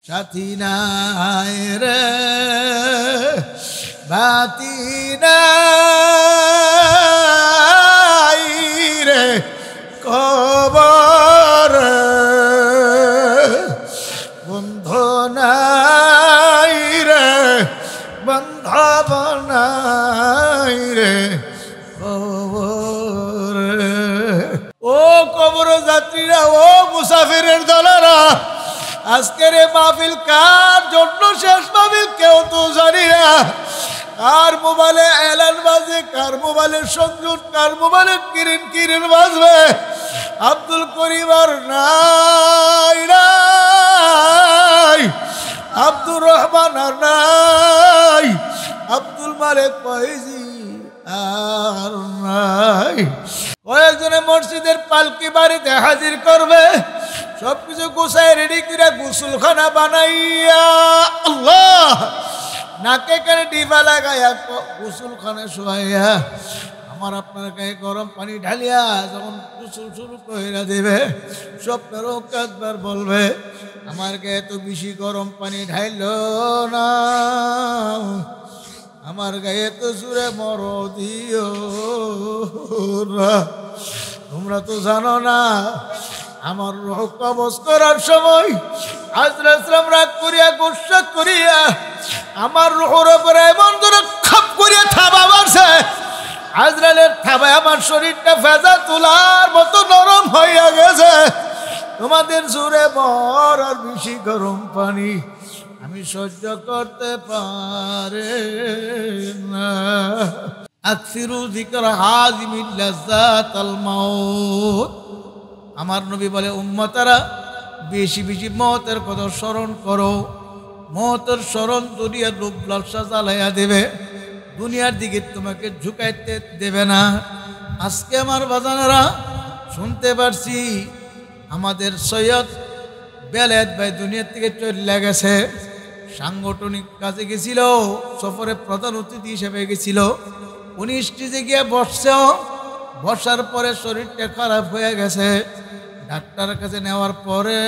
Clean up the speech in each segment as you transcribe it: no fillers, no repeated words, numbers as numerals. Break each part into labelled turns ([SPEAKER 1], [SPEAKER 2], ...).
[SPEAKER 1] সাথী নাই রে বাতি নাই রে কবর বন্ধু নাই রে বান্ধব নাই রে কবর। ও কবর যাত্রীরা, ও মুসাফিরের দলেরা, আজকের এই মাহফিল কার জন্য শেষ মাহফিল কেউ তো জানি না। কার মোবাইলে এলান বাজে, কার মোবাইলে সংযোগ, কার মোবাইলে কিরিন কিরিন বাজবে। আব্দুল করিম আর নাই নাই, আব্দুর রহমান আর নাই, আব্দুল মালিক ফয়জি আর নাই। কয়েকজনে মসজিদের পালকি বাড়িতে হাজির করবে, সবকিছু গুছাই রেডি করে গোসলখানা বানাইয়া আল্লাহ নাকে কানে ডিবা লাগাইয়া গোসলখানা শোয়াইয়া আমার আপনার গায়ে গরম পানি ঢালিয়া যখন গোসল শুরু করে দেবে, স্বপ্নের কাজবার বলবে আমার গায়ে তো বেশি গরম পানি ঢাইল না, আমার গায়ে তো জুড়ে মর দিও না। তোমরা তো জানো না আমার রূহ কবজ করার সময় আজরাইল সালাম রাগ করিয়া গুসা করিয়া আমার রূহের উপরে এমন ধরে খাপ করিয়া থাবা মারছে, আজরাইলের থাবায় আমার শরীরটা ভেজা তুলার মতো নরম হইয়া গেছে। তোমাদের জুড়ে মর আর বেশি গরম পানি আমি সহ্য করতে পারে না। আকসিরু যিকরা হাযিমিল লাযাতাল মাউত। আমার নবী বলে উম্মতারা বেশি বেশি মওতের কথা স্মরণ করো, মওতের স্মরণ দুনিয়ার রূপ লালসা জ্বালাইয়া দেবে, দুনিয়ার দিকে তোমাকে ঝুঁকাইতে দেবে না। আজকে আমার বাজানেরা শুনতে পারছি আমাদের সৈয়দ বেলায়েত ভাই দুনিয়ার থেকে চলে গেছে, সাংগঠনিক কাজে গেছিল, সফরে প্রধান অতিথি হিসেবে গেছিল। উনি স্টেজে গিয়ে বসছেও, বসার পরে শরীরটা খারাপ হয়ে গেছে। ডাক্তারের কাছে নেওয়ার পরে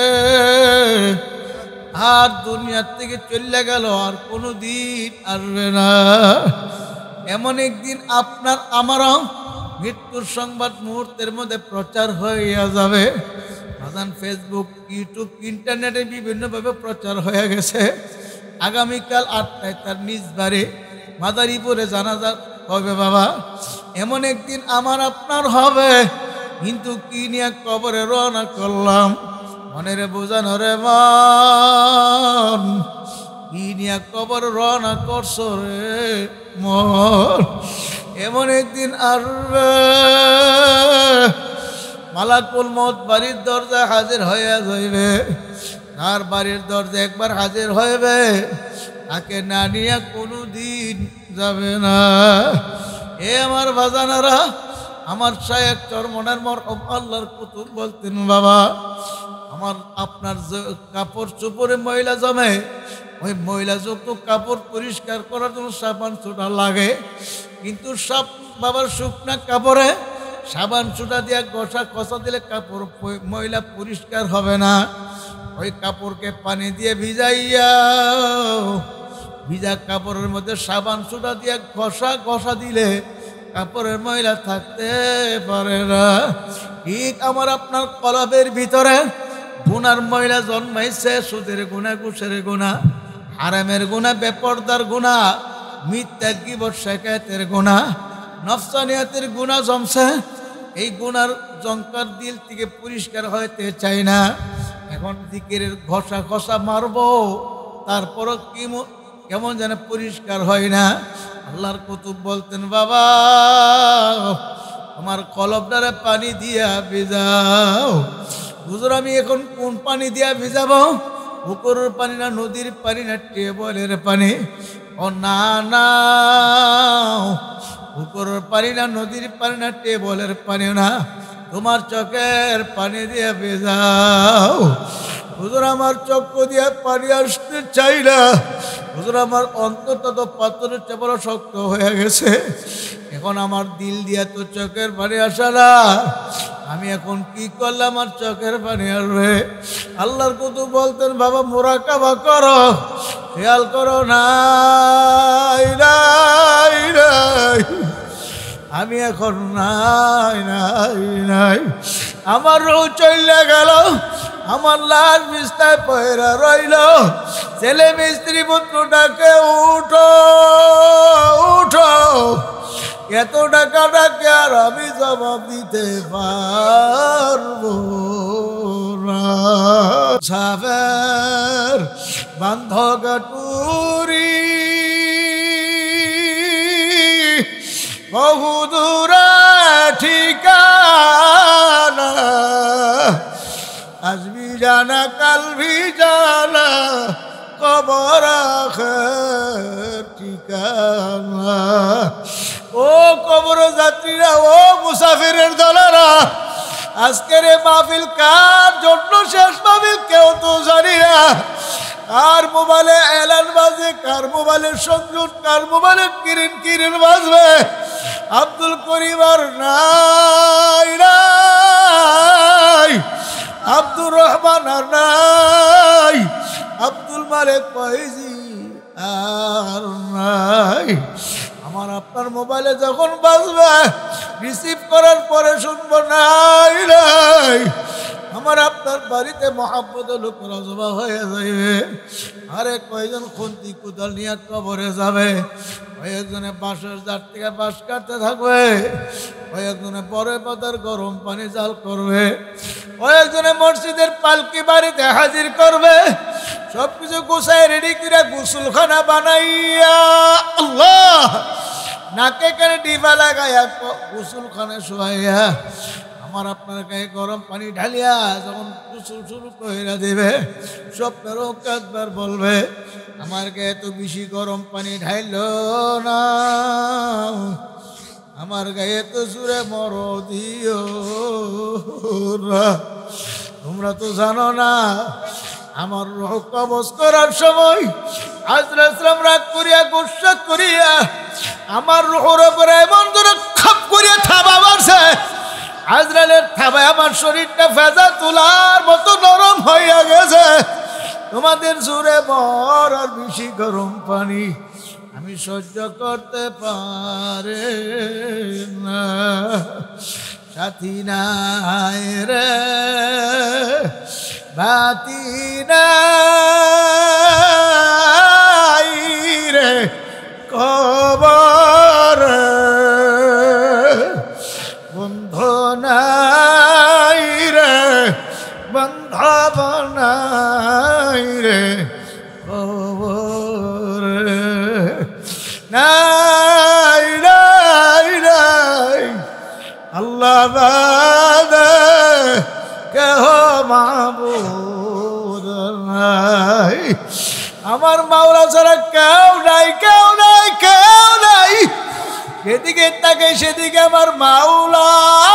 [SPEAKER 1] আর দুনিয়ার থেকে চলে গেল, আর কোনো দিন আসবে না। এমন একদিন আপনার আমারও মৃত্যুর সংবাদ মুহূর্তের মধ্যে প্রচার হইয়া যাবে। প্রধান ফেসবুক, ইউটিউব, ইন্টারনেটে বিভিন্নভাবে প্রচার হয়ে গেছে। আগামীকাল 8টায় তার নিজ বাড়ি মাদারীপুরে জানাজা হবে। বাবা, এমন একদিন আমার আপনার হবে, কিন্তু কি নিয়ে কবরে রওনা করলাম মনের বোঝানো রে মন, কি নিয়ে কবর রওনা করছো রে মন। এমন একদিন আসবে মালাকুল মউত বাড়ির দরজায় হাজির হইয়া যাইবে। তার বাড়ির দরজা একবার হাজির হইবে, তাকে না নিয়ে কোনো দিন যাবে না। এ আমার বাজানারা, আমার শায়েখ চরমনার মরহুম আল্লাহর কুতুব বলতেন, বাবা আমার আপনার যে কাপড় চোপড়ে ময়লা জমে, ওই ময়লা যুক্ত কাপড় পরিষ্কার করার জন্য সাবান সোডা লাগে, কিন্তু সব বাবার শুকনা কাপড়ে সাবান সোডা দিয়ে ঘষা কষা দিলে কাপড় ময়লা পরিষ্কার হবে না। ওই কাপড়কে পানি দিয়ে ভিজাইয়া, ভিজা কাপড়ের মধ্যে সাবান সোডা দিয়ে ঘষা ঘষা দিলে কাপড়ের ময়লা থাকতে পারে না। ঠিক আমার আপনার কলবের ভিতরে গুনার ময়লা জন্মাইছে, সুদের গুণা, ঘুষের গুণা, হারামের গুণা, বেপরদার গুণা, মিথ্যা গীবত শিকায়তের গুণা, নফসানিয়াতের গুণা জমছে। এই গুনার জঙ্কার দিল থেকে পরিষ্কার হইতে চাই না। এখন জিকিরের ঘষা ঘষা মারবো, তারপরও কেমন যেন পরিষ্কার হয় না। আল্লাহর কুতুব বলতেন, বাবা আমার কলবটারে পানি দিয়া ভিজাও। হুজুর আমি এখন কোন পানি দিয়া ভিজাবো? পুকুরের পানি না, নদীর পানি না, টিউবওয়েলের পানি? ও না না, পুকুরের পানি না, নদীর পানি না, টিউবওয়েলের পানি না, তোমার চোখের পানি দিয়ে ভিজাও। হুজুর আমার চক্ষু দিয়ে পানি আসতে চাই না, হুজুর আমার অন্তরটা তো পাথরের চেয়ে বড় শক্ত হয়ে গেছে, এখন আমার দিল দিয়ে তো চোখের পানি আসে না, আমি এখন কি করলাম, আমার চোখের পানি আসবে। আল্লাহর কুতুব বলতেন, বাবা মুরাকাবা করো, খেয়াল করো। নাই নাই নাই, আমি এখন নাই নাই নাই, আমার রূহ চলে গেল, আমার লাশ বিছানায় পড়ে রইল। ছেলে মিস্ত্রি পুত্র ডাকে, উঠো উঠো, এত টাকা ডাকে আর আমি জবাব দিতে পারবো না। সাবের বান্ধগাটুরি বহুদূরা ঠিকানা, আজ ভি জানা কাল ভি জানা, কবর আখির ঠিকানা। ও কবর যাত্রীরা, ও মুসাফিরের দলেরা, আজকের এই মাহফিল কার জন্য শেষ মাহফিল কেউ তো জানি না। কার মোবাইলে এলান বাজে, কার মোবাইলে সংযোগ, কার মোবাইলে কিরিন কিরিন বাজবে। আব্দুল করিম আর নাই নাই, আব্দুর রহমান আর নাই, আব্দুল মালিক ফয়জি আর নাই। আমার আপনার মোবাইলে যখন বাজবে, রিসিভ করার পরে শুনবো নাই নাই। আমার আপনার বাড়িতে মহাব্বতের লোকেরা জমা হয়ে যাবে। আরে কয়েকজন খুন্তি কোদাল নিয়ে কবরে যাবে, কয়েকজনে বাঁশের জার থেকে বাঁশ কাটতে থাকবে, কয়েকজনে বড় পাতার গরম পানি জাল করবে, কয়েকজনে মসজিদের পালকি বাড়িতে হাজির করবে। সবকিছু গুছায় রেডি করে গোসলখানা বানাইয়া, আল্লাহ নাকে কানে ডিবা লাগাইয়া গোসলখানে শোয়াইয়া আমার আপনার গায়ে গরম পানি ঢালিয়া যখন গোসল শুরু করে দেবে, স্বপ্নের একবার বলবে, আমার গায়ে তো বেশি গরম পানি ঢাইল না, আমার গায়ে তো সুরে মর দিও না। তোমরা তো জানো না, আমার রূহ কবজ করার সময় আজরাইল ইসলাম রাগ করিয়া গুসা করিয়া আমার রূহের উপরে এমন ধরে খাপ করিয়া থাবা মারছে, আজরাইলের থাবায় আমার শরীরটা ভেজা তুলার মতো নরম হইয়া গেছে। তোমাদের জোরে বর আর বেশি গরম পানি আমি সহ্য করতে পারে না। সাথী নাই রে বাতি নাই রে কবর, বন্ধু নাই রে বান্ধব নাই রে কবর, নাই নাই নাই, আল্লাহ বাদে কেহ মাবুদ নাই, আমার মাওলা ছাড়া কেউ নাই, কেউ নাই, কেউ নাই। সেদিকে তাকে সেদিকে আমার মাওলা,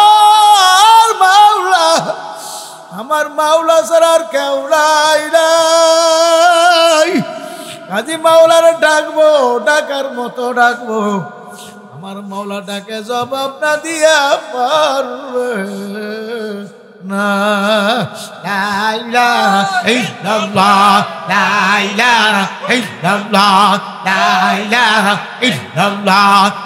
[SPEAKER 1] মাওলা, আমার মাওলা ছাড়া আর কেউ নাই নাই। কাজী মাওলার ডাকবো, ডাকার মতো ডাকবো, আমার মাওলা ডাকে জবাব না দিয়া পারবে না। লা ইলাহা ইল্লাল্লাহ, লা ইলাহা ইল্লাল্লাহ, লা ইলাহা ইল্লাল্লাহ।